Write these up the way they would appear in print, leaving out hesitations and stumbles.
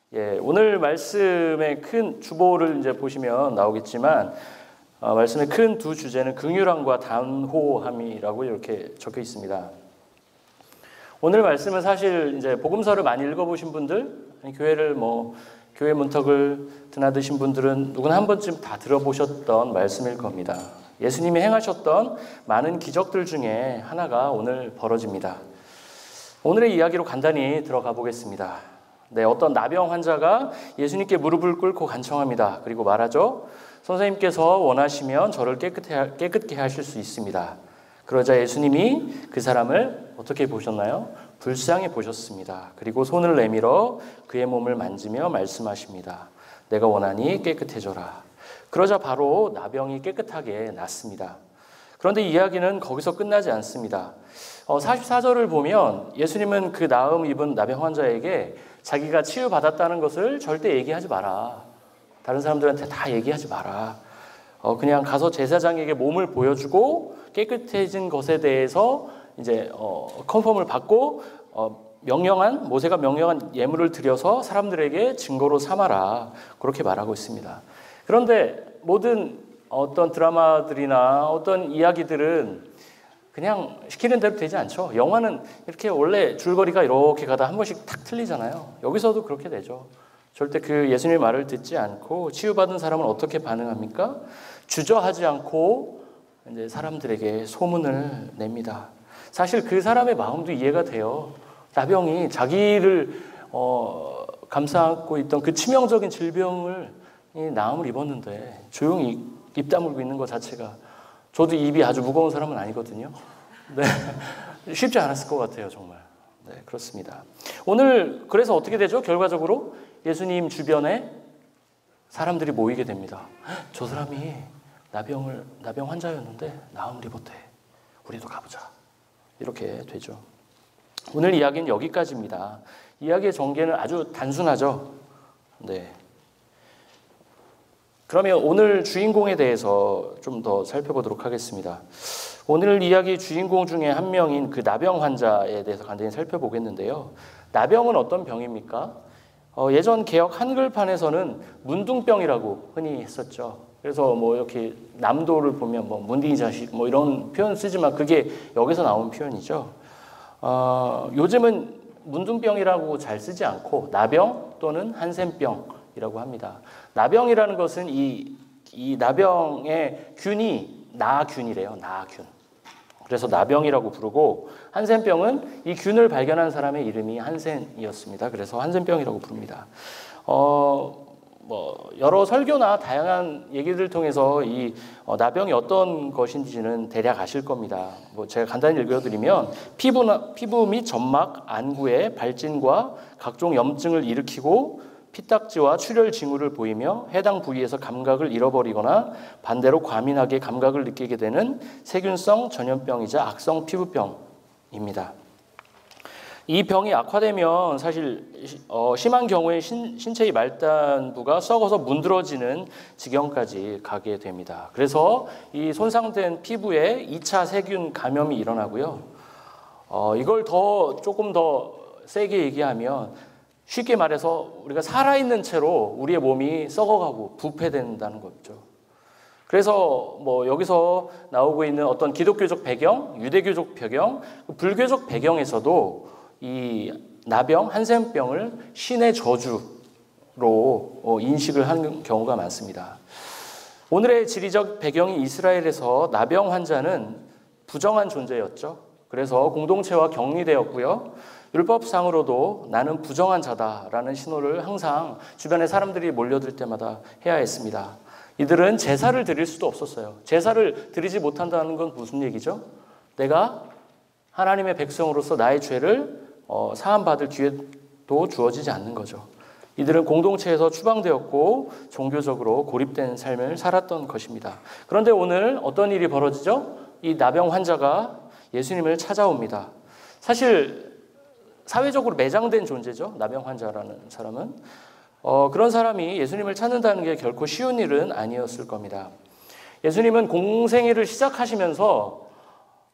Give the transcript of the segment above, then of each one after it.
예, 오늘 말씀의 큰 주보를 이제 보시면 나오겠지만 말씀의 큰 두 주제는 긍휼함과 단호함이라고 이렇게 적혀 있습니다. 오늘 말씀은 사실 이제 복음서를 많이 읽어보신 분들, 교회를 교회 문턱을 드나드신 분들은 누구나 한 번쯤 다 들어보셨던 말씀일 겁니다. 예수님이 행하셨던 많은 기적들 중에 하나가 오늘 벌어집니다. 오늘의 이야기로 간단히 들어가 보겠습니다. 네, 어떤 나병 환자가 예수님께 무릎을 꿇고 간청합니다. 그리고 말하죠. 선생님께서 원하시면 저를 깨끗게 하실 수 있습니다. 그러자 예수님이 그 사람을 어떻게 보셨나요? 불쌍히 보셨습니다. 그리고 손을 내밀어 그의 몸을 만지며 말씀하십니다. 내가 원하니 깨끗해져라. 그러자 바로 나병이 깨끗하게 낫습니다. 그런데 이야기는 거기서 끝나지 않습니다. 44절을 보면 예수님은 그 나음 입은 나병 환자에게 자기가 치유받았다는 것을 절대 얘기하지 마라. 다른 사람들한테 다 얘기하지 마라. 그냥 가서 제사장에게 몸을 보여주고 깨끗해진 것에 대해서 이제 컨펌을 받고 모세가 명령한 예물을 드려서 사람들에게 증거로 삼아라. 그렇게 말하고 있습니다. 그런데 모든 어떤 드라마들이나 어떤 이야기들은 그냥 시키는 대로 되지 않죠. 영화는 이렇게 원래 줄거리가 이렇게 가다 한 번씩 탁 틀리잖아요. 여기서도 그렇게 되죠. 절대 그 예수님의 말을 듣지 않고 치유받은 사람은 어떻게 반응합니까? 주저하지 않고 이제 사람들에게 소문을 냅니다. 사실 그 사람의 마음도 이해가 돼요. 나병이 자기를 감싸고 있던 그 치명적인 질병을 나음을 입었는데 조용히 입 다물고 있는 것 자체가 저도 입이 아주 무거운 사람은 아니거든요. 네, 쉽지 않았을 것 같아요, 정말. 네, 그렇습니다. 오늘 그래서 어떻게 되죠? 결과적으로 예수님 주변에 사람들이 모이게 됩니다. 저 사람이 나병 환자였는데 나음을 입었대. 우리도 가보자. 이렇게 되죠. 오늘 이야기는 여기까지입니다. 이야기의 전개는 아주 단순하죠. 네. 그러면 오늘 주인공에 대해서 좀 더 살펴보도록 하겠습니다. 오늘 이야기 주인공 중에 한 명인 그 나병 환자에 대해서 간단히 살펴보겠는데요. 나병은 어떤 병입니까? 예전 개역 한글판에서는 문둥병이라고 흔히 했었죠. 그래서 이렇게 남도를 보면 문둥이 자식 이런 표현 쓰지만 그게 여기서 나온 표현이죠. 요즘은 문둥병이라고 잘 쓰지 않고 나병 또는 한센병이라고 합니다. 나병이라는 것은 이 나병의 균이 나균이래요. 나균. 그래서 나병이라고 부르고 한센병은 이 균을 발견한 사람의 이름이 한센이었습니다. 그래서 한센병이라고 부릅니다. 여러 설교나 다양한 얘기들을 통해서 이 나병이 어떤 것인지는 대략 아실 겁니다. 제가 간단히 읽어드리면 피부 및 점막, 안구에 발진과 각종 염증을 일으키고 피딱지와 출혈 징후를 보이며 해당 부위에서 감각을 잃어버리거나 반대로 과민하게 감각을 느끼게 되는 세균성 전염병이자 악성 피부병입니다. 이 병이 악화되면 사실 심한 경우에 신체의 말단부가 썩어서 문드러지는 지경까지 가게 됩니다. 그래서 이 손상된 피부에 2차 세균 감염이 일어나고요. 이걸 조금 더 세게 얘기하면 쉽게 말해서 우리가 살아있는 채로 우리의 몸이 썩어가고 부패된다는 거죠. 그래서 여기서 나오고 있는 어떤 기독교적 배경, 유대교적 배경, 불교적 배경에서도 이 나병, 한센병을 신의 저주로 인식을 하는 경우가 많습니다. 오늘의 지리적 배경이 이스라엘에서 나병 환자는 부정한 존재였죠. 그래서 공동체와 격리되었고요. 율법상으로도 나는 부정한 자다라는 신호를 항상 주변의 사람들이 몰려들 때마다 해야 했습니다. 이들은 제사를 드릴 수도 없었어요. 제사를 드리지 못한다는 건 무슨 얘기죠? 내가 하나님의 백성으로서 나의 죄를 사함받을 기회도 주어지지 않는 거죠. 이들은 공동체에서 추방되었고 종교적으로 고립된 삶을 살았던 것입니다. 그런데 오늘 어떤 일이 벌어지죠? 이 나병 환자가 예수님을 찾아옵니다. 사실 사회적으로 매장된 존재죠. 나병 환자라는 사람은. 그런 사람이 예수님을 찾는다는 게 결코 쉬운 일은 아니었을 겁니다. 예수님은 공생애를 시작하시면서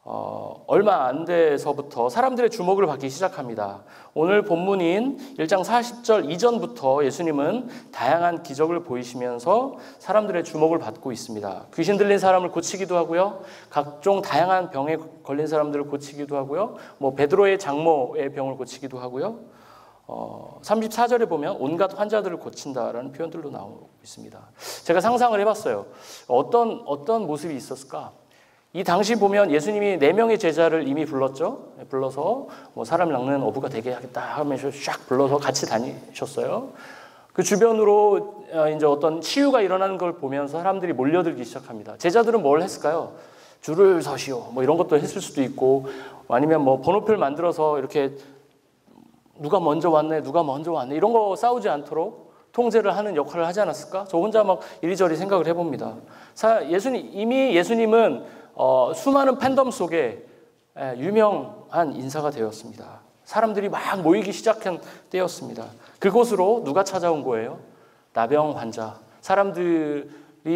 얼마 안 돼서부터 사람들의 주목을 받기 시작합니다. 오늘 본문인 1장 40절 이전부터 예수님은 다양한 기적을 보이시면서 사람들의 주목을 받고 있습니다. 귀신 들린 사람을 고치기도 하고요. 각종 다양한 병에 걸린 사람들을 고치기도 하고요. 베드로의 장모의 병을 고치기도 하고요. 34절에 보면 온갖 환자들을 고친다라는 표현들도 나오고 있습니다. 제가 상상을 해봤어요. 어떤 모습이 있었을까? 이 당시 보면 예수님이 4명의 제자를 이미 불렀죠. 불러서 사람 낚는 어부가 되게 하겠다 하면서 쫙 불러서 같이 다니셨어요. 그 주변으로 이제 어떤 치유가 일어나는 걸 보면서 사람들이 몰려들기 시작합니다. 제자들은 뭘 했을까요? 줄을 서시오. 이런 것도 했을 수도 있고, 아니면 번호표를 만들어서 이렇게 누가 먼저 왔네, 이런 거 싸우지 않도록 통제를 하는 역할을 하지 않았을까? 저 혼자 이리저리 생각을 해봅니다. 이미 예수님은 수많은 팬덤 속에 유명한 인사가 되었습니다. 사람들이 막 모이기 시작한 때였습니다. 그곳으로 누가 찾아온 거예요? 나병 환자. 사람들이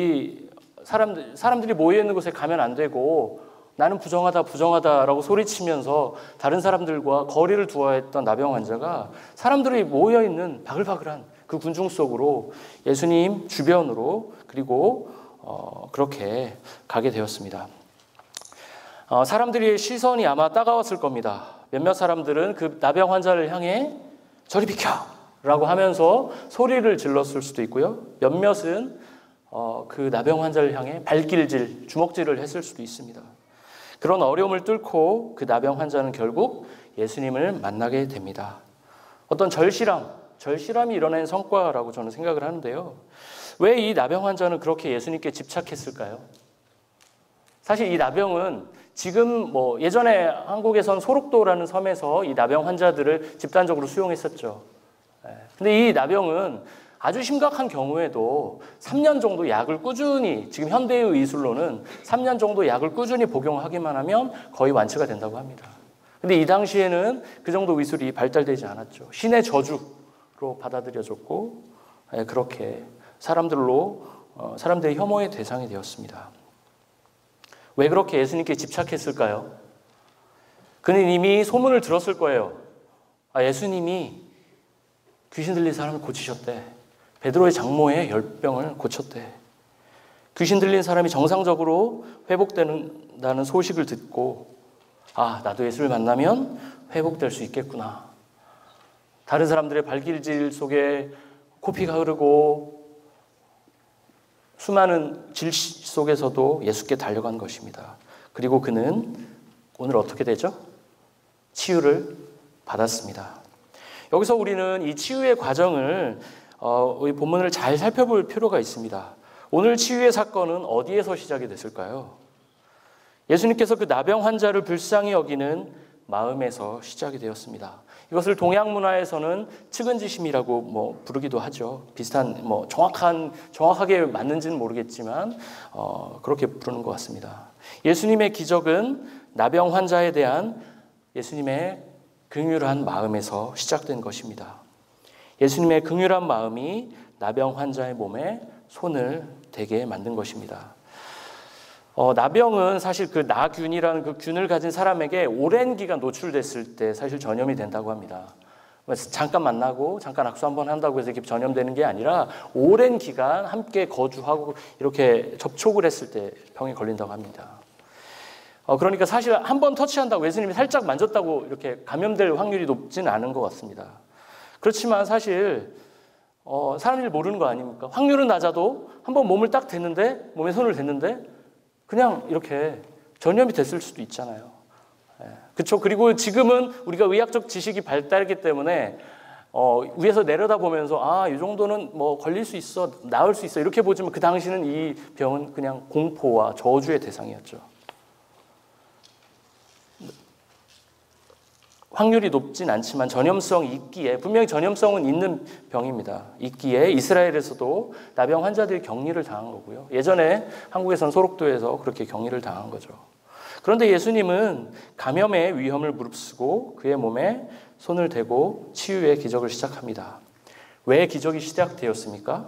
모여있는 곳에 가면 안 되고 나는 부정하다라고 소리치면서 다른 사람들과 거리를 두어야 했던 나병 환자가 사람들이 모여있는 바글바글한 그 군중 속으로 예수님 주변으로 그리고 그렇게 가게 되었습니다. 사람들의 시선이 아마 따가웠을 겁니다. 몇몇 사람들은 그 나병 환자를 향해 저리 비켜! 라고 하면서 소리를 질렀을 수도 있고요. 몇몇은 그 나병 환자를 향해 발길질, 주먹질을 했을 수도 있습니다. 그런 어려움을 뚫고 그 나병 환자는 결국 예수님을 만나게 됩니다. 어떤 절실함이 일어난 성과라고 저는 생각을 하는데요. 왜 이 나병 환자는 그렇게 예수님께 집착했을까요? 사실 이 나병은 지금 예전에 한국에선 소록도라는 섬에서 이 나병 환자들을 집단적으로 수용했었죠. 근데 이 나병은 아주 심각한 경우에도 3년 정도 약을 꾸준히, 지금 현대의 의술로는 3년 정도 약을 꾸준히 복용하기만 하면 거의 완치가 된다고 합니다. 근데 이 당시에는 그 정도 의술이 발달되지 않았죠. 신의 저주로 받아들여졌고, 그렇게 사람들의 혐오의 대상이 되었습니다. 왜 그렇게 예수님께 집착했을까요? 그는 이미 소문을 들었을 거예요. 예수님이 귀신 들린 사람을 고치셨대. 베드로의 장모의 열병을 고쳤대. 귀신 들린 사람이 정상적으로 회복된다는 소식을 듣고 나도 예수를 만나면 회복될 수 있겠구나. 다른 사람들의 발길질 속에 코피가 흐르고 수많은 질시 속에서도 예수께 달려간 것입니다. 그리고 그는 오늘 어떻게 되죠? 치유를 받았습니다. 여기서 우리는 이 치유의 과정을 이 본문을 잘 살펴볼 필요가 있습니다. 오늘 치유의 사건은 어디에서 시작이 됐을까요? 예수님께서 그 나병 환자를 불쌍히 여기는 마음에서 시작이 되었습니다. 이것을 동양 문화에서는 측은지심이라고 부르기도 하죠. 비슷한 정확하게 맞는지는 모르겠지만 그렇게 부르는 것 같습니다. 예수님의 기적은 나병 환자에 대한 예수님의 긍휼한 마음에서 시작된 것입니다. 예수님의 긍휼한 마음이 나병 환자의 몸에 손을 대게 만든 것입니다. 나병은 사실 그 나균이라는 그 균을 가진 사람에게 오랜 기간 노출됐을 때 사실 전염이 된다고 합니다. 잠깐 만나고 잠깐 악수 한번 한다고 해서 이렇게 전염되는 게 아니라 오랜 기간 함께 거주하고 이렇게 접촉을 했을 때 병에 걸린다고 합니다. 그러니까 사실 한번 터치한다고 예수님이 살짝 만졌다고 이렇게 감염될 확률이 높지는 않은 것 같습니다. 그렇지만 사실 사람들이 모르는 거 아닙니까? 확률은 낮아도 한번 몸을 딱 댔는데, 몸에 손을 댔는데 그냥 이렇게 전염이 됐을 수도 있잖아요. 그렇죠? 그리고 지금은 우리가 의학적 지식이 발달했기 때문에 위에서 내려다보면서 이 정도는 걸릴 수 있어, 나을 수 있어 이렇게 보지만 그 당시는 이 병은 그냥 공포와 저주의 대상이었죠. 확률이 높진 않지만 전염성이 있기에, 분명히 전염성은 있는 병입니다. 있기에 이스라엘에서도 나병 환자들이 격리를 당한 거고요. 예전에 한국에선 소록도에서 그렇게 격리를 당한 거죠. 그런데 예수님은 감염의 위험을 무릅쓰고 그의 몸에 손을 대고 치유의 기적을 시작합니다. 왜 기적이 시작되었습니까?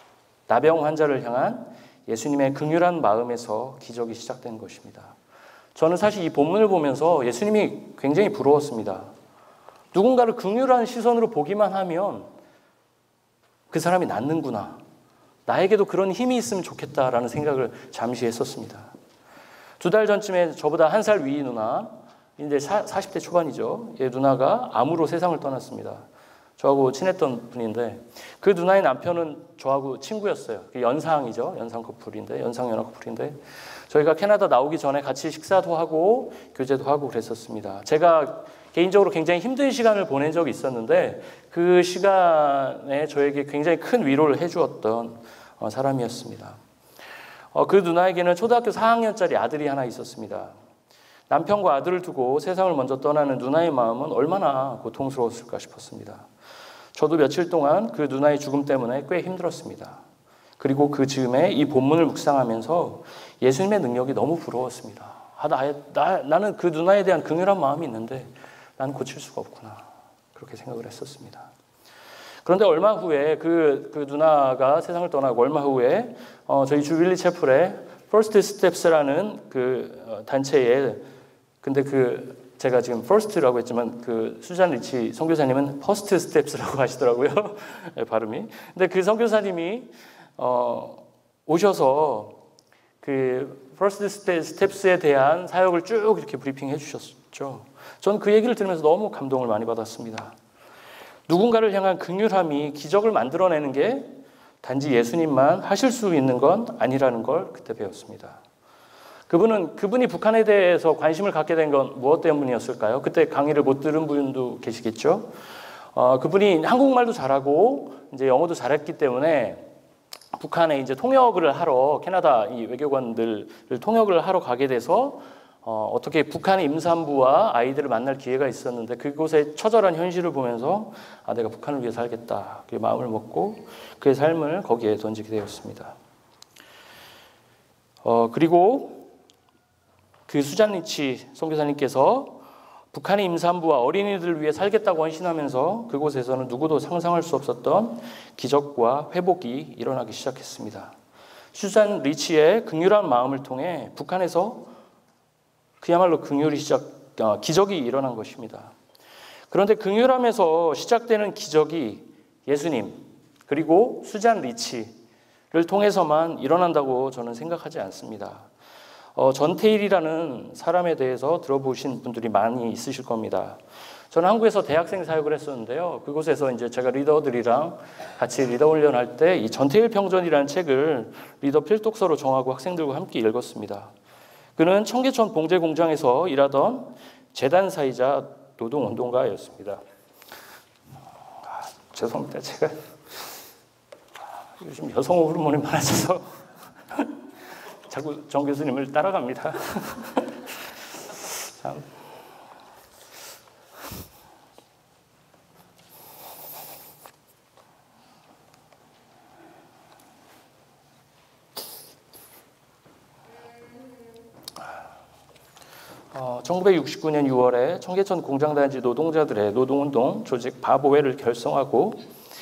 나병 환자를 향한 예수님의 긍휼한 마음에서 기적이 시작된 것입니다. 저는 사실 이 본문을 보면서 예수님이 굉장히 부러웠습니다. 누군가를 긍휼한 시선으로 보기만 하면 그 사람이 낫는구나. 나에게도 그런 힘이 있으면 좋겠다라는 생각을 잠시 했었습니다. 2달 전쯤에 저보다 1살 위 누나, 이제 40대 초반이죠. 얘 누나가 암으로 세상을 떠났습니다. 저하고 친했던 분인데 그 누나의 남편은 저하고 친구였어요. 연상이죠. 연상 커플인데, 연상 연하 커플인데 저희가 캐나다 나오기 전에 같이 식사도 하고 교제도 하고 그랬었습니다. 제가 개인적으로 굉장히 힘든 시간을 보낸 적이 있었는데 그 시간에 저에게 굉장히 큰 위로를 해주었던 사람이었습니다. 그 누나에게는 초등학교 4학년짜리 아들이 하나 있었습니다. 남편과 아들을 두고 세상을 먼저 떠나는 누나의 마음은 얼마나 고통스러웠을까 싶었습니다. 저도 며칠 동안 그 누나의 죽음 때문에 꽤 힘들었습니다. 그리고 그 즈음에 이 본문을 묵상하면서 예수님의 능력이 너무 부러웠습니다. 나는 그 누나에 대한 긍휼한 마음이 있는데 나는 고칠 수가 없구나. 그렇게 생각을 했었습니다. 그런데 얼마 후에 그 누나가 세상을 떠나고 얼마 후에 저희 주빌리 채플의 First Steps라는 그 단체에 근데 제가 지금 First라고 했지만 그 수잔 리치 선교사님은 First Steps라고 하시더라고요. 발음이. 근데 그 선교사님이 오셔서 그 First Steps에 대한 사역을 쭉 이렇게 브리핑해 주셨죠. 전 그 얘기를 들으면서 너무 감동을 많이 받았습니다. 누군가를 향한 긍휼함이 기적을 만들어내는 게 단지 예수님만 하실 수 있는 건 아니라는 걸 그때 배웠습니다. 그분이 북한에 대해서 관심을 갖게 된 건 무엇 때문이었을까요? 그때 강의를 못 들은 분도 계시겠죠. 그분이 한국말도 잘하고 이제 영어도 잘했기 때문에 북한에 이제 통역을 하러 캐나다 이 외교관들을 통역을 하러 가게 돼서 어떻게 북한의 임산부와 아이들을 만날 기회가 있었는데 그곳의 처절한 현실을 보면서 내가 북한을 위해 살겠다 그 마음을 먹고 그의 삶을 거기에 던지게 되었습니다. 그리고 그 수잔 리치 선교사님께서 북한의 임산부와 어린이들을 위해 살겠다고 헌신하면서 그곳에서는 누구도 상상할 수 없었던 기적과 회복이 일어나기 시작했습니다. 수잔 리치의 긍휼한 마음을 통해 북한에서 그야말로 기적이 일어난 것입니다. 그런데 긍휼함에서 시작되는 기적이 예수님 그리고 수잔 리치를 통해서만 일어난다고 저는 생각하지 않습니다. 전태일이라는 사람에 대해서 들어보신 분들이 많이 있으실 겁니다. 저는 한국에서 대학생 사역을 했었는데요. 그곳에서 이제 제가 리더들이랑 같이 리더 훈련할 때 이 전태일 평전이라는 책을 리더 필독서로 정하고 학생들과 함께 읽었습니다. 그는 청계천 봉제 공장에서 일하던 재단사이자 노동운동가였습니다. 죄송합니다. 제가 요즘 여성 호르몬이 많아져서 자꾸 정 교수님을 따라갑니다. 참. 어, 1969년 6월에 청계천 공장단지 노동자들의 노동운동 조직 바보회를 결성하고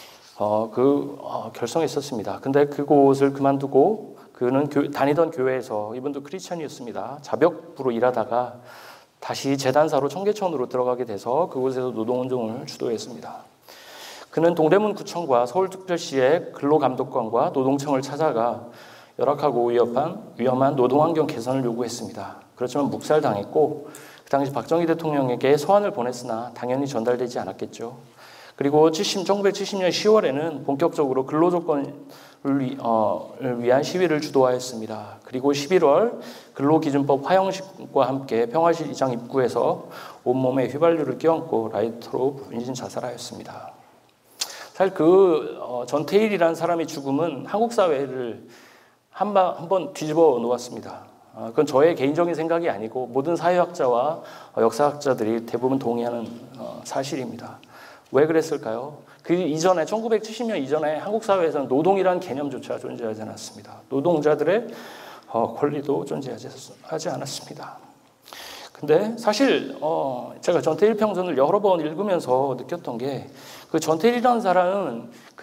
결성했었습니다. 근데 그곳을 그만두고 그는 다니던 교회에서 이분도 크리스천이었습니다. 자벽부로 일하다가 다시 재단사로 청계천으로 들어가게 돼서 그곳에서 노동운동을 주도했습니다. 그는 동대문 구청과 서울특별시의 근로감독관과 노동청을 찾아가 열악하고 위험한 노동환경 개선을 요구했습니다. 그렇지만 묵살당했고 그 당시 박정희 대통령에게 소환을 보냈으나 당연히 전달되지 않았겠죠. 그리고 1970년 10월에는 본격적으로 근로조건을 위한 시위를 주도하였습니다. 그리고 11월 근로기준법 화형식과 함께 평화시장 입구에서 온몸에 휘발유를 끼얹고 라이터로 분신 자살하였습니다. 사실 전태일이라는 사람의 죽음은 한국 사회를 한번 뒤집어 놓았습니다. 그건 저의 개인적인 생각이 아니고 모든 사회학자와 역사학자들이 대부분 동의하는 사실입니다. 왜 그랬을까요? 그 이전에 1970년 이전에 한국 사회에서는 노동이라는 개념조차 존재하지 않았습니다. 노동자들의 권리도 존재하지 않았습니다. 근데 사실 제가 전태일 평전을 여러 번 읽으면서 느꼈던 게 그 전태일이라는 사람은 그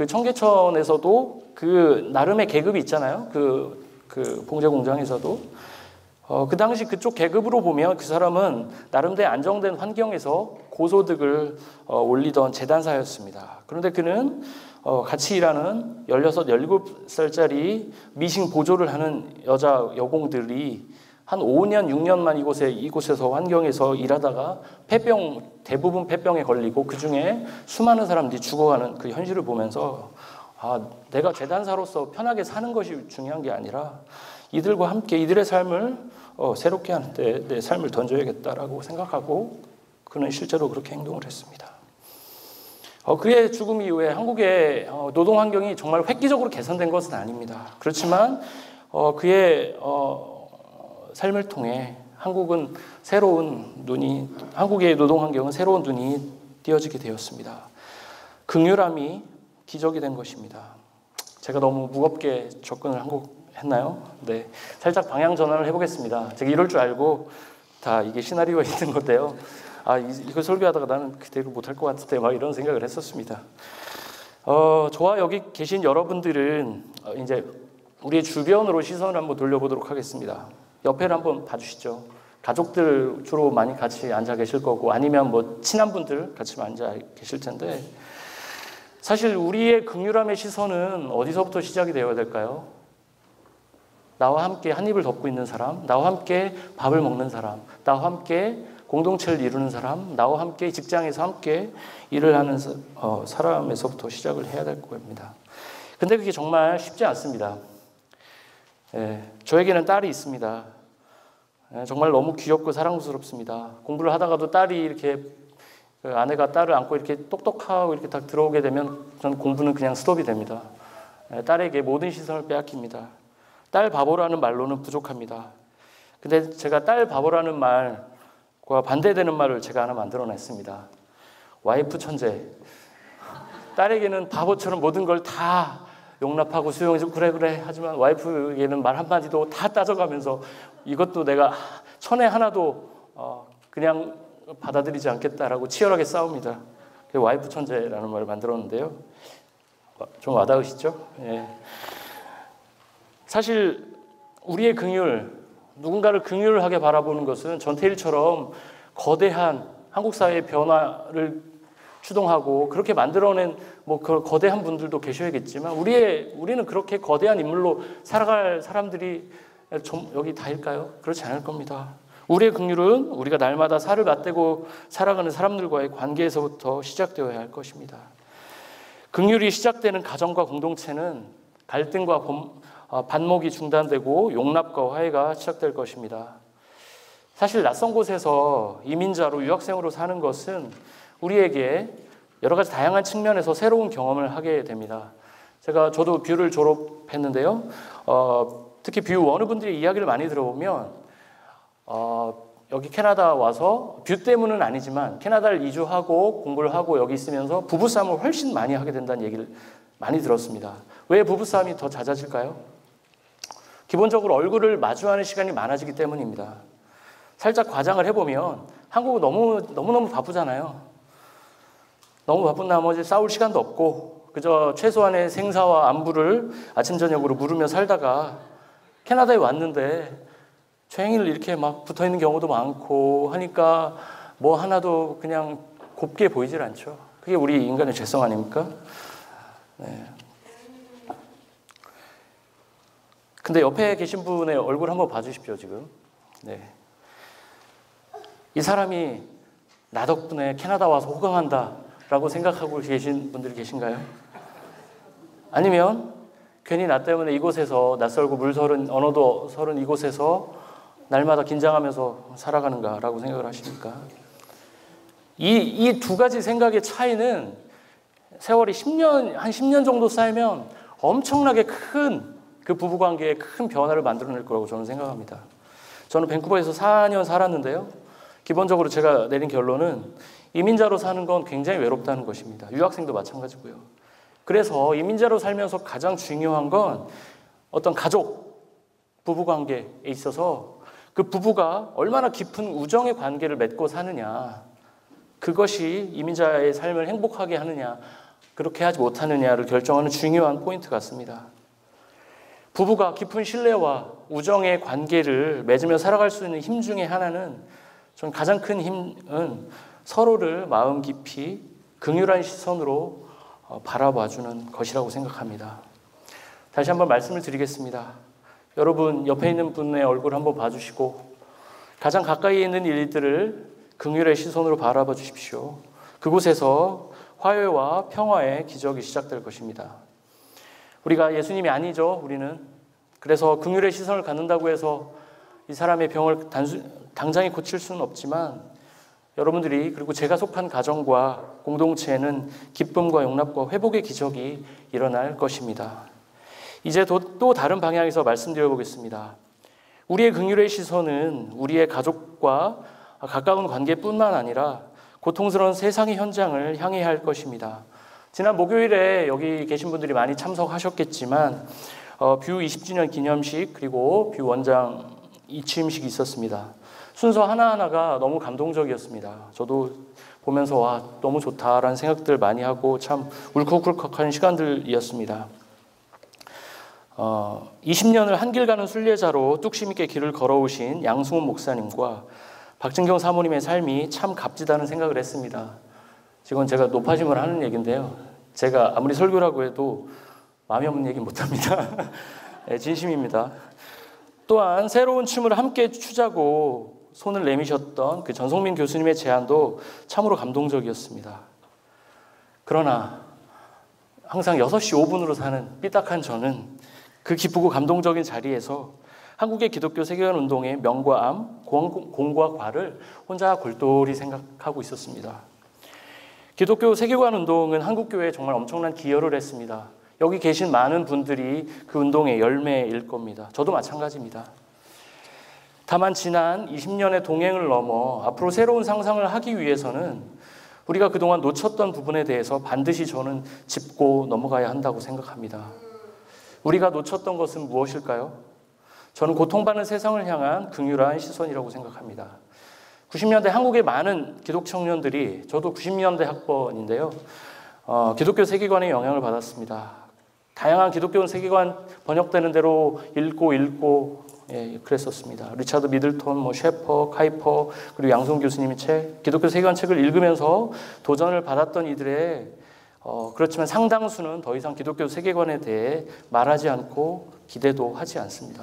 청계천에서도 그 나름의 계급이 있잖아요. 그 봉제 공장에서도 그 당시 그쪽 계급으로 보면 그 사람은 나름대로 안정된 환경에서 고소득을 올리던 재단사였습니다. 그런데 그는 같이 일하는 16, 17살짜리 미싱 보조를 하는 여공들이 한 5년, 6년만 이곳에서 환경에서 일하다가 대부분 폐병에 걸리고 그 중에 수많은 사람들이 죽어가는 그 현실을 보면서 내가 재단사로서 편하게 사는 것이 중요한 게 아니라 이들과 함께 이들의 삶을 새롭게 하는데 내 삶을 던져야겠다라고 생각하고 그는 실제로 그렇게 행동을 했습니다. 그의 죽음 이후에 한국의 노동 환경이 정말 획기적으로 개선된 것은 아닙니다. 그렇지만 그의 삶을 통해 한국의 노동 환경은 새로운 눈이 띄어지게 되었습니다. 긍휼함이 기적이 된 것입니다. 제가 너무 무겁게 접근을 했나요? 네, 살짝 방향 전환을 해보겠습니다. 제가 이럴 줄 알고 다 이게 시나리오가 있는 건데요. 이거 설교하다가 나는 그대로 못할 것 같은데 막 이런 생각을 했었습니다. 저와 여기 계신 여러분들은 이제 우리의 주변으로 시선을 한번 돌려보도록 하겠습니다. 옆에를 한번 봐주시죠. 가족들 주로 많이 같이 앉아 계실 거고 아니면 뭐 친한 분들 같이 앉아 계실 텐데 사실 우리의 긍휼함의 시선은 어디서부터 시작이 되어야 될까요? 나와 함께 한 입을 덮고 있는 사람, 나와 함께 밥을 먹는 사람, 나와 함께 공동체를 이루는 사람, 나와 함께 직장에서 함께 일을 하는 사람에서부터 시작을 해야 될 겁니다. 근데 그게 정말 쉽지 않습니다. 저에게는 딸이 있습니다. 정말 너무 귀엽고 사랑스럽습니다. 공부를 하다가도 딸이 이렇게 아내가 딸을 안고 이렇게 똑똑하고 이렇게 딱 들어오게 되면 전 공부는 그냥 스톱이 됩니다. 딸에게 모든 시선을 빼앗깁니다. 딸 바보라는 말로는 부족합니다. 근데 제가 딸 바보라는 말과 반대되는 말을 제가 하나 만들어냈습니다. 와이프 천재. 딸에게는 바보처럼 모든 걸 다 용납하고 수용해서 그래 하지만 와이프에게는 말 한마디도 다 따져가면서 이것도 내가 천에 하나도 그냥 받아들이지 않겠다라고 치열하게 싸웁니다. 그래서 와이프 천재라는 말을 만들었는데요. 좀 와닿으시죠? 예. 사실 우리의 긍휼, 누군가를 긍휼하게 바라보는 것은 전태일처럼 거대한 한국 사회의 변화를 추동하고 그렇게 만들어낸 그 거대한 분들도 계셔야겠지만 우리는 그렇게 거대한 인물로 살아갈 사람들이 여기 다일까요? 그렇지 않을 겁니다. 우리의 긍휼은 우리가 날마다 살을 맞대고 살아가는 사람들과의 관계에서부터 시작되어야 할 것입니다. 긍휼이 시작되는 가정과 공동체는 갈등과 반목이 중단되고 용납과 화해가 시작될 것입니다. 사실 낯선 곳에서 이민자로 유학생으로 사는 것은 우리에게 여러 가지 다양한 측면에서 새로운 경험을 하게 됩니다. 저도 뷰를 졸업했는데요. 특히 뷰 어느 분들의 이야기를 많이 들어보면 여기 캐나다 와서 뷰 때문은 아니지만 캐나다를 이주하고 공부를 하고 여기 있으면서 부부싸움을 훨씬 많이 하게 된다는 얘기를 많이 들었습니다. 왜 부부싸움이 더 잦아질까요? 기본적으로 얼굴을 마주하는 시간이 많아지기 때문입니다. 살짝 과장을 해보면 한국은 너무너무 바쁘잖아요. 너무 바쁜 나머지 싸울 시간도 없고 그저 최소한의 생사와 안부를 아침 저녁으로 물으며 살다가 캐나다에 왔는데 최행일 이렇게 막 붙어있는 경우도 많고 하니까 뭐 하나도 그냥 곱게 보이질 않죠. 그게 우리 인간의 죄성 아닙니까? 네. 근데 옆에 계신 분의 얼굴 한번 봐주십시오, 지금. 네. 이 사람이 나 덕분에 캐나다 와서 호강한다라고 생각하고 계신 분들이 계신가요? 아니면 괜히 나 때문에 이곳에서 낯설고 물서른 언어도 서른 이곳에서 날마다 긴장하면서 살아가는가라고 생각을 하십니까? 이 두 가지 생각의 차이는 세월이 한 10년 정도 쌓이면 엄청나게 큰 그 부부관계에 큰 변화를 만들어낼 거라고 저는 생각합니다. 저는 밴쿠버에서 4년 살았는데요. 기본적으로 제가 내린 결론은 이민자로 사는 건 굉장히 외롭다는 것입니다. 유학생도 마찬가지고요. 그래서 이민자로 살면서 가장 중요한 건 어떤 가족, 부부관계에 있어서 그 부부가 얼마나 깊은 우정의 관계를 맺고 사느냐, 그것이 이민자의 삶을 행복하게 하느냐, 그렇게 하지 못하느냐를 결정하는 중요한 포인트 같습니다. 부부가 깊은 신뢰와 우정의 관계를 맺으며 살아갈 수 있는 힘 중에 하나는, 전 가장 큰 힘은 서로를 마음 깊이 긍휼한 시선으로 바라봐주는 것이라고 생각합니다. 다시 한번 말씀을 드리겠습니다. 여러분 옆에 있는 분의 얼굴 한번 봐주시고 가장 가까이 있는 일들을 긍휼의 시선으로 바라봐 주십시오. 그곳에서 화해와 평화의 기적이 시작될 것입니다. 우리가 예수님이 아니죠, 우리는. 그래서 긍휼의 시선을 갖는다고 해서 이 사람의 병을 당장에 고칠 수는 없지만, 여러분들이 그리고 제가 속한 가정과 공동체에는 기쁨과 용납과 회복의 기적이 일어날 것입니다. 이제 또 다른 방향에서 말씀드려 보겠습니다. 우리의 긍휼의 시선은 우리의 가족과 가까운 관계뿐만 아니라 고통스러운 세상의 현장을 향해야 할 것입니다. 지난 목요일에 여기 계신 분들이 많이 참석하셨겠지만 뷰 20주년 기념식 그리고 뷰 원장 이취임식이 있었습니다. 순서 하나하나가 너무 감동적이었습니다. 저도 보면서 와, 너무 좋다라는 생각들 많이 하고 참 울컥울컥한 시간들이었습니다. 20년을 한 길 가는 순례자로 뚝심 있게 길을 걸어오신 양승훈 목사님과 박진경 사모님의 삶이 참 값지다는 생각을 했습니다. 지금 제가 높아짐을 하는 얘기인데요. 제가 아무리 설교라고 해도 마음이 없는 얘기 못합니다. 네, 진심입니다. 또한 새로운 춤을 함께 추자고 손을 내미셨던 그 전성민 교수님의 제안도 참으로 감동적이었습니다. 그러나 항상 6시 5분으로 사는 삐딱한 저는 그 기쁘고 감동적인 자리에서 한국의 기독교 세계관 운동의 명과 암, 공과 과를 혼자 골똘히 생각하고 있었습니다. 기독교 세계관 운동은 한국교회에 정말 엄청난 기여를 했습니다. 여기 계신 많은 분들이 그 운동의 열매일 겁니다. 저도 마찬가지입니다. 다만 지난 20년의 동행을 넘어 앞으로 새로운 상상을 하기 위해서는 우리가 그동안 놓쳤던 부분에 대해서 반드시 저는 짚고 넘어가야 한다고 생각합니다. 우리가 놓쳤던 것은 무엇일까요? 저는 고통받는 세상을 향한 긍휼한 시선이라고 생각합니다. 90년대 한국의 많은 기독 청년들이, 저도 90년대 학번인데요, 기독교 세계관의 영향을 받았습니다. 다양한 기독교 세계관 번역되는 대로 읽고 그랬었습니다. 리차드 미들턴, 셰퍼, 카이퍼, 그리고 양승훈 교수님의 책, 기독교 세계관 책을 읽으면서 도전을 받았던 이들의 그렇지만 상당수는 더 이상 기독교 세계관에 대해 말하지 않고 기대도 하지 않습니다.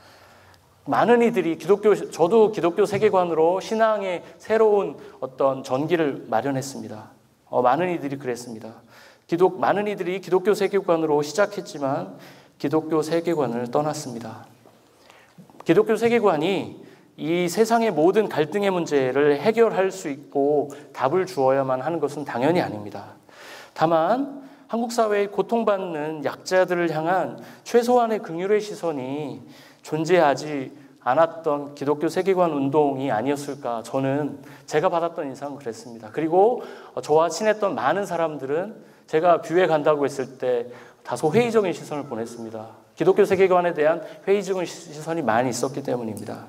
많은 이들이 저도 기독교 세계관으로 신앙의 새로운 어떤 전기를 마련했습니다. 많은 이들이 그랬습니다. 많은 이들이 기독교 세계관으로 시작했지만 기독교 세계관을 떠났습니다. 기독교 세계관이 이 세상의 모든 갈등의 문제를 해결할 수 있고 답을 주어야만 하는 것은 당연히 아닙니다. 다만 한국 사회의 고통받는 약자들을 향한 최소한의 긍휼의 시선이 존재하지 않았던 기독교 세계관 운동이 아니었을까, 저는 제가 받았던 인상은 그랬습니다. 그리고 저와 친했던 많은 사람들은 제가 뷰에 간다고 했을 때 다소 회의적인 시선을 보냈습니다. 기독교 세계관에 대한 회의적인 시선이 많이 있었기 때문입니다.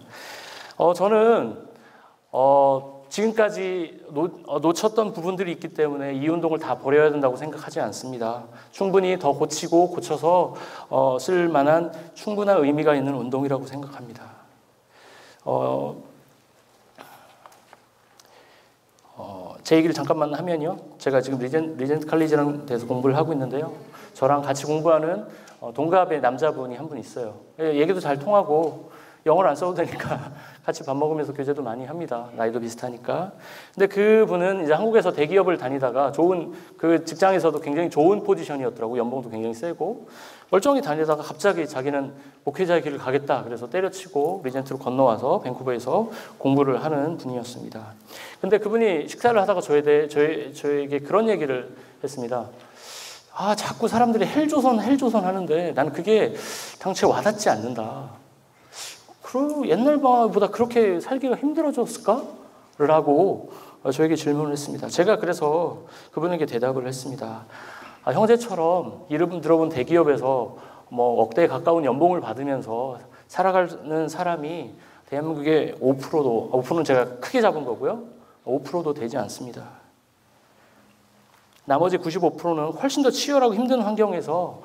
저는 지금까지 놓쳤던 부분들이 있기 때문에 이 운동을 다 버려야 된다고 생각하지 않습니다. 충분히 더 고치고 고쳐서 쓸 만한 충분한 의미가 있는 운동이라고 생각합니다. 제 얘기를 잠깐만 하면요, 제가 지금 리젠트 칼리지라는 데서 공부를 하고 있는데요, 저랑 같이 공부하는 동갑의 남자분이 한 분 있어요. 얘기도 잘 통하고 영어를 안 써도 되니까 같이 밥 먹으면서 교제도 많이 합니다. 나이도 비슷하니까. 근데 그분은 이제 한국에서 대기업을 다니다가 그 직장에서도 굉장히 좋은 포지션이었더라고요. 연봉도 굉장히 세고. 멀쩡히 다니다가 갑자기 자기는 목회자의 길을 가겠다. 그래서 때려치고 리젠트로 건너와서 밴쿠버에서 공부를 하는 분이었습니다. 근데 그분이 식사를 하다가 저에게 그런 얘기를 했습니다. 자꾸 사람들이 헬조선 하는데 나는 그게 당최 와닿지 않는다. 옛날보다 그렇게 살기가 힘들어졌을까? 라고 저에게 질문을 했습니다. 제가 그래서 그분에게 대답을 했습니다. 형제처럼 이름 들어본 대기업에서 억대에 가까운 연봉을 받으면서 살아가는 사람이 대한민국의 5%는 제가 크게 잡은 거고요. 5%도 되지 않습니다. 나머지 95%는 훨씬 더 치열하고 힘든 환경에서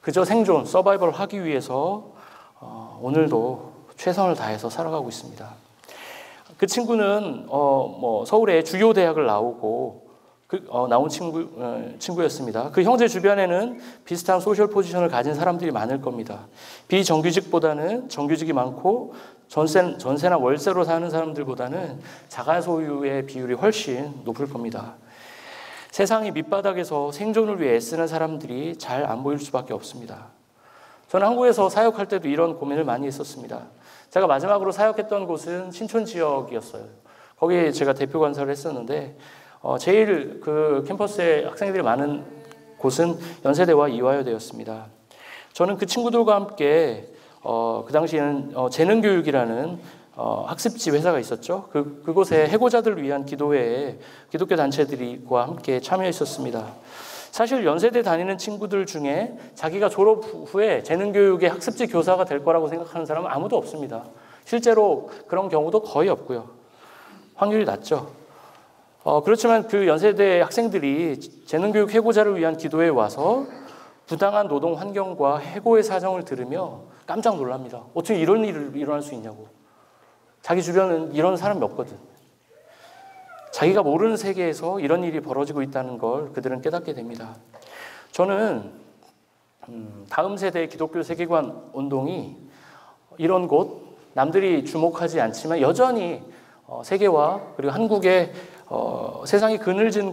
그저 생존, 서바이벌을 하기 위해서 오늘도 최선을 다해서 살아가고 있습니다. 그 친구는 서울의 주요 대학을 나오고 나온 친구였습니다. 그 형제 주변에는 비슷한 소셜 포지션을 가진 사람들이 많을 겁니다. 비정규직보다는 정규직이 많고 전세나 월세로 사는 사람들보다는 자가 소유의 비율이 훨씬 높을 겁니다. 세상이 밑바닥에서 생존을 위해 애쓰는 사람들이 잘 안 보일 수밖에 없습니다. 저는 한국에서 사역할 때도 이런 고민을 많이 했었습니다. 제가 마지막으로 사역했던 곳은 신촌 지역이었어요. 거기에 제가 대표 관사를 했었는데 제일 그 캠퍼스에 학생들이 많은 곳은 연세대와 이화여대였습니다. 저는 그 친구들과 함께 그 당시에는 재능교육이라는 학습지 회사가 있었죠. 그곳에 해고자들을 위한 기도회에 기독교 단체들과 함께 참여했었습니다. 사실 연세대 다니는 친구들 중에 자기가 졸업 후에 재능교육의 학습지 교사가 될 거라고 생각하는 사람은 아무도 없습니다. 실제로 그런 경우도 거의 없고요. 확률이 낮죠. 그렇지만 그 연세대 학생들이 재능교육 해고자를 위한 기도회에 와서 부당한 노동 환경과 해고의 사정을 들으며 깜짝 놀랍니다. 어떻게 이런 일이 일어날 수 있냐고. 자기 주변은 이런 사람이 없거든. 자기가 모르는 세계에서 이런 일이 벌어지고 있다는 걸 그들은 깨닫게 됩니다. 저는 다음 세대의 기독교 세계관 운동이 이런 곳, 남들이 주목하지 않지만 여전히 세계와 그리고 한국의 세상이 그늘진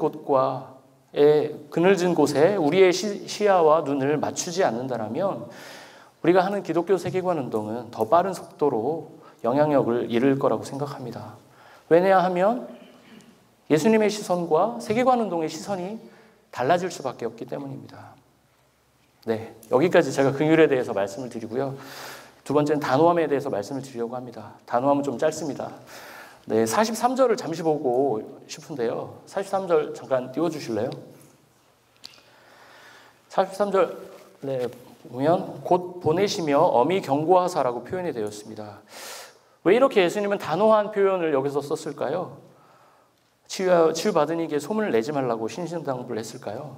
곳에 우리의 시야와 눈을 맞추지 않는다면 우리가 하는 기독교 세계관 운동은 더 빠른 속도로 영향력을 잃을 거라고 생각합니다. 왜냐하면 예수님의 시선과 세계관 운동의 시선이 달라질 수밖에 없기 때문입니다. 네, 여기까지 제가 긍휼에 대해서 말씀을 드리고요. 두 번째는 단호함에 대해서 말씀을 드리려고 합니다. 단호함은 좀 짧습니다. 네, 43절을 잠시 보고 싶은데요. 43절 잠깐 띄워주실래요? 43절 보면 곧 보내시며 엄히 경고하사라고 표현이 되었습니다. 왜 이렇게 예수님은 단호한 표현을 여기서 썼을까요? 치유받은 이에게 소문을 내지 말라고 신신당부를 했을까요?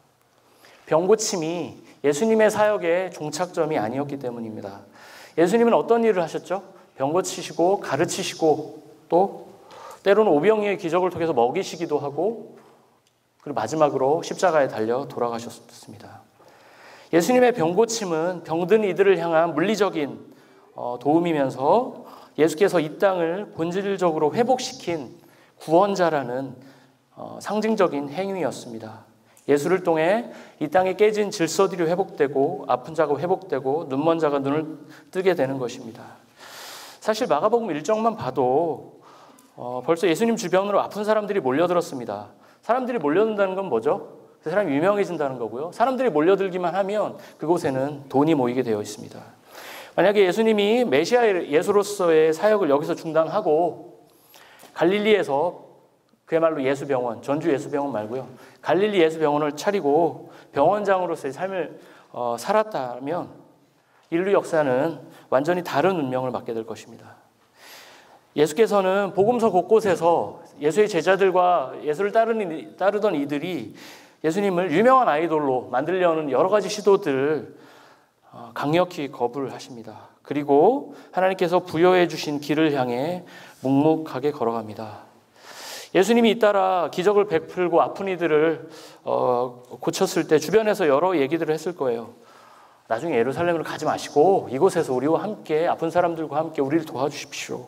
병고침이 예수님의 사역의 종착점이 아니었기 때문입니다. 예수님은 어떤 일을 하셨죠? 병고치시고 가르치시고 또 때로는 오병이의 기적을 통해서 먹이시기도 하고 그리고 마지막으로 십자가에 달려 돌아가셨습니다. 예수님의 병고침은 병든 이들을 향한 물리적인 도움이면서 예수께서 이 땅을 본질적으로 회복시킨 구원자라는 상징적인 행위였습니다. 예수를 통해 이 땅에 깨진 질서들이 회복되고 아픈 자가 회복되고 눈먼 자가 눈을 뜨게 되는 것입니다. 사실 마가복음 1장만 봐도 벌써 예수님 주변으로 아픈 사람들이 몰려들었습니다. 사람들이 몰려든다는 건 뭐죠? 그 사람이 유명해진다는 거고요. 사람들이 몰려들기만 하면 그곳에는 돈이 모이게 되어 있습니다. 만약에 예수님이 메시아 예수로서의 사역을 여기서 중단하고 갈릴리에서 그야말로 예수병원, 전주 예수병원 말고요. 갈릴리 예수병원을 차리고 병원장으로서의 삶을 살았다면 인류 역사는 완전히 다른 운명을 맞게 될 것입니다. 예수께서는 복음서 곳곳에서 예수의 제자들과 예수를 따르던 이들이 예수님을 유명한 아이돌로 만들려는 여러 가지 시도들을 강력히 거부를 하십니다. 그리고 하나님께서 부여해 주신 길을 향해 묵묵하게 걸어갑니다. 예수님이 잇따라 기적을 베풀고 아픈 이들을 고쳤을 때 주변에서 여러 얘기들을 했을 거예요. 나중에 예루살렘으로 가지 마시고 이곳에서 우리와 함께 아픈 사람들과 함께 우리를 도와주십시오.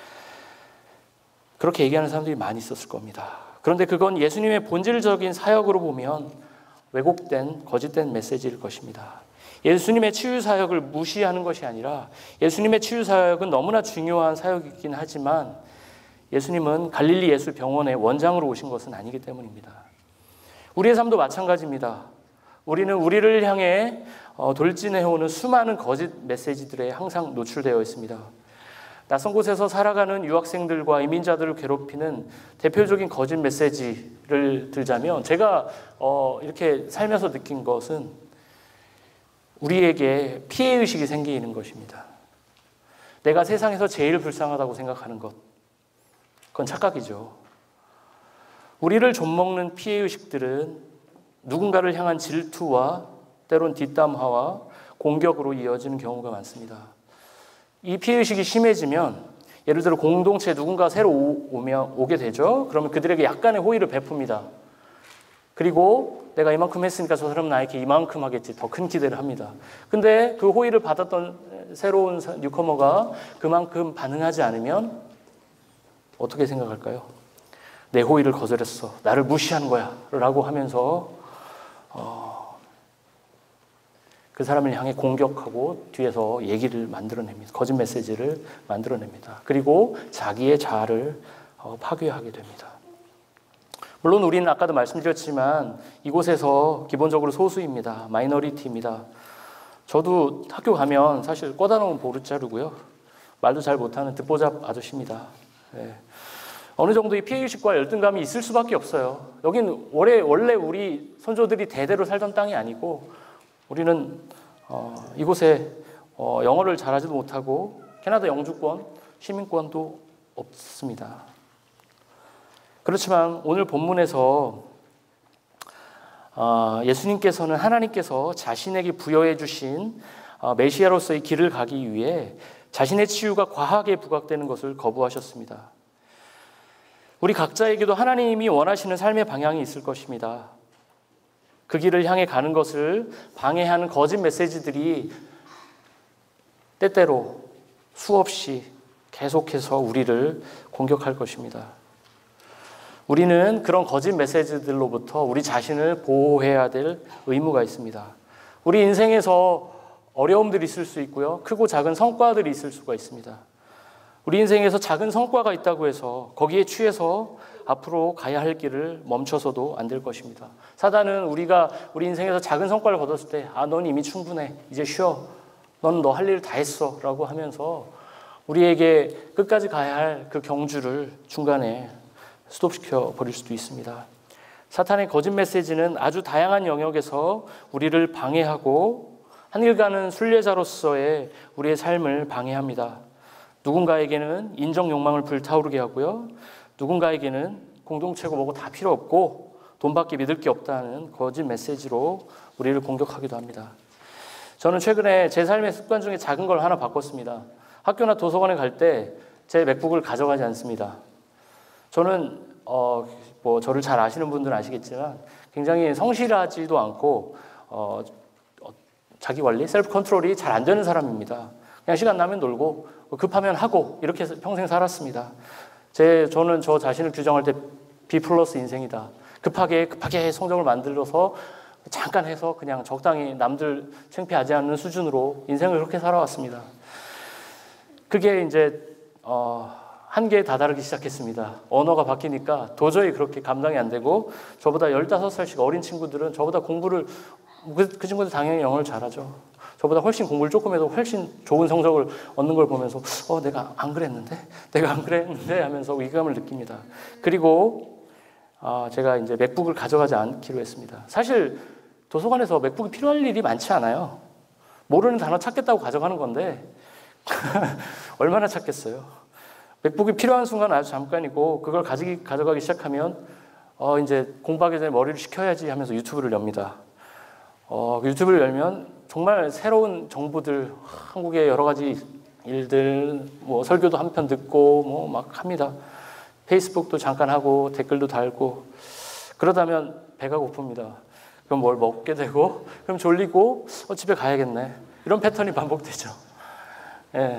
그렇게 얘기하는 사람들이 많이 있었을 겁니다. 그런데 그건 예수님의 본질적인 사역으로 보면 왜곡된 거짓된 메시지일 것입니다. 예수님의 치유 사역을 무시하는 것이 아니라 예수님의 치유 사역은 너무나 중요한 사역이긴 하지만 예수님은 갈릴리 예수병원의 원장으로 오신 것은 아니기 때문입니다. 우리의 삶도 마찬가지입니다. 우리는 우리를 향해 돌진해오는 수많은 거짓 메시지들에 항상 노출되어 있습니다. 낯선 곳에서 살아가는 유학생들과 이민자들을 괴롭히는 대표적인 거짓 메시지를 들자면 제가 이렇게 살면서 느낀 것은 우리에게 피해의식이 생기는 것입니다. 내가 세상에서 제일 불쌍하다고 생각하는 것, 그건 착각이죠. 우리를 좀먹는 피해의식들은 누군가를 향한 질투와 때론 뒷담화와 공격으로 이어지는 경우가 많습니다. 이 피해의식이 심해지면 예를 들어 공동체에 누군가 새로 오게 되죠. 그러면 그들에게 약간의 호의를 베풉니다. 그리고 내가 이만큼 했으니까 저 사람은 나에게 이만큼 하겠지. 더 큰 기대를 합니다. 근데 그 호의를 받았던 새로운 뉴커머가 그만큼 반응하지 않으면 어떻게 생각할까요? 내 호의를 거절했어. 나를 무시한 거야. 라고 하면서 그 사람을 향해 공격하고 뒤에서 얘기를 만들어냅니다. 거짓 메시지를 만들어냅니다. 그리고 자기의 자아를 파괴하게 됩니다. 물론 우리는 아까도 말씀드렸지만 이곳에서 기본적으로 소수입니다. 마이너리티입니다. 저도 학교 가면 사실 꺼다 놓은 보르자르고요. 말도 잘 못하는 듣보잡 아저씨입니다. 네. 어느 정도 이 피해의식과 열등감이 있을 수밖에 없어요. 여긴 원래 우리 선조들이 대대로 살던 땅이 아니고 우리는 이곳에 영어를 잘하지도 못하고 캐나다 영주권, 시민권도 없습니다. 그렇지만 오늘 본문에서 예수님께서는 하나님께서 자신에게 부여해 주신 메시아로서의 길을 가기 위해 자신의 치유가 과하게 부각되는 것을 거부하셨습니다. 우리 각자에게도 하나님이 원하시는 삶의 방향이 있을 것입니다. 그 길을 향해 가는 것을 방해하는 거짓 메시지들이 때때로 수없이 계속해서 우리를 공격할 것입니다. 우리는 그런 거짓 메시지들로부터 우리 자신을 보호해야 될 의무가 있습니다. 우리 인생에서 어려움들이 있을 수 있고요. 크고 작은 성과들이 있을 수가 있습니다. 우리 인생에서 작은 성과가 있다고 해서 거기에 취해서 앞으로 가야 할 길을 멈춰서도 안 될 것입니다. 사단은 우리 인생에서 작은 성과를 거뒀을 때 넌 이미 충분해. 이제 쉬어. 넌 너 할 일 다 했어. 라고 하면서 우리에게 끝까지 가야 할 그 경주를 중간에 스톱시켜 버릴 수도 있습니다. 사탄의 거짓 메시지는 아주 다양한 영역에서 우리를 방해하고 하늘 가는 순례자로서의 우리의 삶을 방해합니다. 누군가에게는 인정 욕망을 불타오르게 하고요. 누군가에게는 공동체고 뭐고 다 필요 없고 돈밖에 믿을 게 없다는 거짓 메시지로 우리를 공격하기도 합니다. 저는 최근에 제 삶의 습관 중에 작은 걸 하나 바꿨습니다. 학교나 도서관에 갈 때 제 맥북을 가져가지 않습니다. 저는 저를 잘 아시는 분들은 아시겠지만 굉장히 성실하지도 않고 자기 관리, 셀프 컨트롤이 잘 안 되는 사람입니다. 그냥 시간 나면 놀고 급하면 하고 이렇게 평생 살았습니다. 저는 저 자신을 규정할 때 B+ 인생이다. 급하게 성적을 만들어서 잠깐 해서 그냥 적당히 남들 창피하지 않는 수준으로 인생을 그렇게 살아왔습니다. 그게 이제 한계에 다다르기 시작했습니다. 언어가 바뀌니까 도저히 그렇게 감당이 안 되고 저보다 15살씩 어린 친구들은 저보다 공부를 그 친구들 당연히 영어를 잘하죠. 저보다 훨씬 공부를 조금 해도 훨씬 좋은 성적을 얻는 걸 보면서 내가 안 그랬는데 하면서 위기감을 느낍니다. 그리고 제가 이제 맥북을 가져가지 않기로 했습니다. 사실 도서관에서 맥북이 필요할 일이 많지 않아요. 모르는 단어 찾겠다고 가져가는 건데 얼마나 찾겠어요. 맥북이 필요한 순간은 아주 잠깐이고 그걸 가져가기 시작하면 이제 공부하기 전에 머리를 식혀야지 하면서 유튜브를 엽니다. 유튜브를 열면 정말 새로운 정보들, 한국의 여러 가지 일들, 설교도 한 편 듣고 막 합니다. 페이스북도 잠깐 하고 댓글도 달고 그러다면 배가 고픕니다. 그럼 뭘 먹게 되고 그럼 졸리고 집에 가야겠네. 이런 패턴이 반복되죠. 예.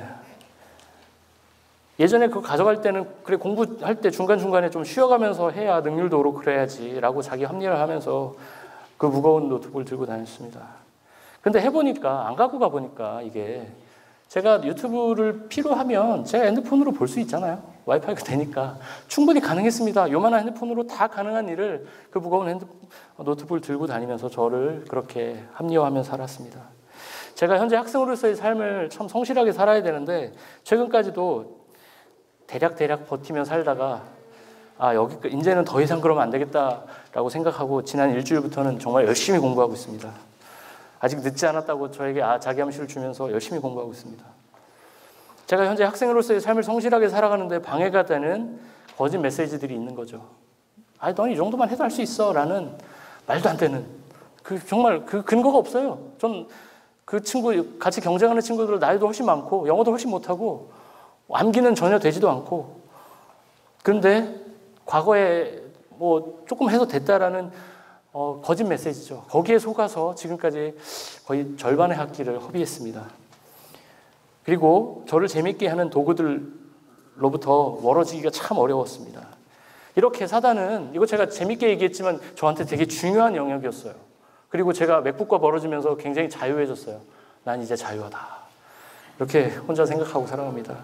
예전에 그거 가져갈 때는 그래 공부할 때 중간중간에 좀 쉬어가면서 해야 능률도 오르고 그래야지 라고 자기 합리화를 하면서 그 무거운 노트북을 들고 다녔습니다. 근데 해보니까 안 갖고 가보니까 이게 제가 유튜브를 필요하면 제가 핸드폰으로 볼 수 있잖아요. 와이파이가 되니까 충분히 가능했습니다. 요만한 핸드폰으로 다 가능한 일을 그 무거운 노트북을 들고 다니면서 저를 그렇게 합리화하며 살았습니다. 제가 현재 학생으로서의 삶을 참 성실하게 살아야 되는데 최근까지도 대략 버티며 살다가 이제는 더 이상 그러면 안 되겠다라고 생각하고 지난 일주일부터는 정말 열심히 공부하고 있습니다. 아직 늦지 않았다고 저에게 자기 암시를 주면서 열심히 공부하고 있습니다. 제가 현재 학생으로서의 삶을 성실하게 살아가는데 방해가 되는 거짓 메시지들이 있는 거죠. 넌 이 정도만 해도 할 수 있어 라는 말도 안 되는 정말 그 근거가 없어요. 전 그 친구, 같이 경쟁하는 친구들 나이도 훨씬 많고 영어도 훨씬 못하고 암기는 전혀 되지도 않고, 그런데 과거에 뭐 조금 해서 됐다라는 거짓 메시지죠. 거기에 속아서 지금까지 거의 절반의 학기를 허비했습니다. 그리고 저를 재밌게 하는 도구들로부터 멀어지기가 참 어려웠습니다. 이렇게 사단은, 이거 제가 재밌게 얘기했지만 저한테 되게 중요한 영역이었어요. 그리고 제가 맥북과 멀어지면서 굉장히 자유해졌어요. 난 이제 자유하다. 이렇게 혼자 생각하고 살아갑니다.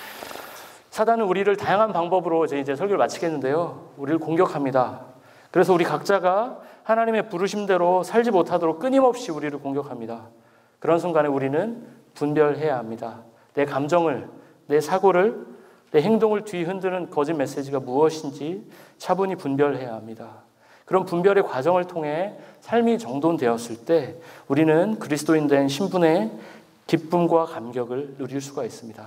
사단은 우리를 다양한 방법으로 이제 설교를 마치겠는데요. 우리를 공격합니다. 그래서 우리 각자가 하나님의 부르심대로 살지 못하도록 끊임없이 우리를 공격합니다. 그런 순간에 우리는 분별해야 합니다. 내 감정을, 내 사고를, 내 행동을 뒤흔드는 거짓 메시지가 무엇인지 차분히 분별해야 합니다. 그런 분별의 과정을 통해 삶이 정돈되었을 때 우리는 그리스도인 된 신분의 기쁨과 감격을 누릴 수가 있습니다.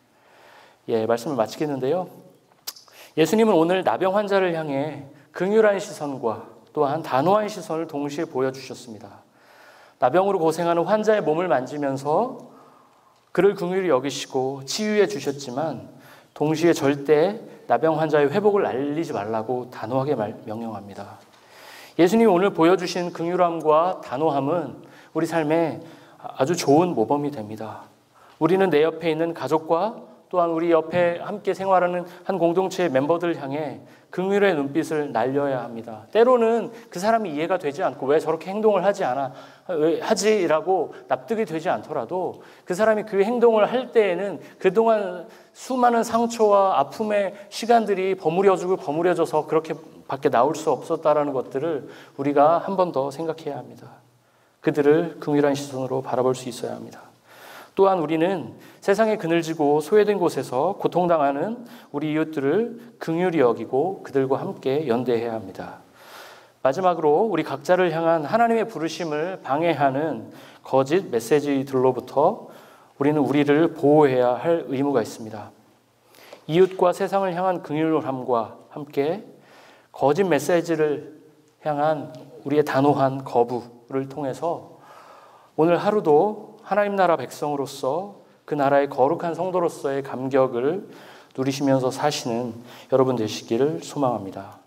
말씀을 마치겠는데요. 예수님은 오늘 나병 환자를 향해 긍휼한 시선과 또한 단호한 시선을 동시에 보여주셨습니다. 나병으로 고생하는 환자의 몸을 만지면서 그를 긍휼히 여기시고 치유해 주셨지만 동시에 절대 나병 환자의 회복을 알리지 말라고 단호하게 명령합니다. 예수님이 오늘 보여주신 긍휼함과 단호함은 우리 삶에 아주 좋은 모범이 됩니다. 우리는 내 옆에 있는 가족과 또한 우리 옆에 함께 생활하는 한 공동체의 멤버들을 향해 긍휼의 눈빛을 날려야 합니다. 때로는 그 사람이 이해가 되지 않고 왜 저렇게 행동을 왜 하지라고 납득이 되지 않더라도 그 사람이 그 행동을 할 때에는 그동안 수많은 상처와 아픔의 시간들이 버무려져서 그렇게 밖에 나올 수 없었다라는 것들을 우리가 한 번 더 생각해야 합니다. 그들을 긍휼한 시선으로 바라볼 수 있어야 합니다. 또한 우리는 세상에 그늘지고 소외된 곳에서 고통당하는 우리 이웃들을 긍휼히 여기고 그들과 함께 연대해야 합니다. 마지막으로 우리 각자를 향한 하나님의 부르심을 방해하는 거짓 메시지들로부터 우리는 우리를 보호해야 할 의무가 있습니다. 이웃과 세상을 향한 긍휼함과 함께 거짓 메시지를 향한 우리의 단호한 거부를 통해서 오늘 하루도 하나님 나라 백성으로서 그 나라의 거룩한 성도로서의 감격을 누리시면서 사시는 여러분 되시기를 소망합니다.